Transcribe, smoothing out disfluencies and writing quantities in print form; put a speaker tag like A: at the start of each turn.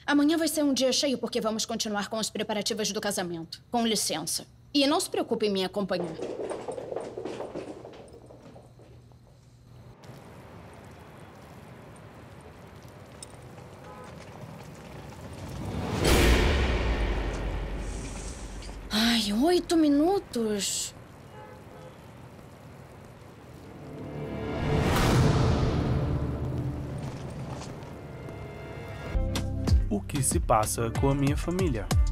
A: Amanhã vai ser um dia cheio porque vamos continuar com os preparativos do casamento. Com licença. E não se preocupe em me acompanhar. Ai, 8 minutos.
B: O que se passa com a minha família?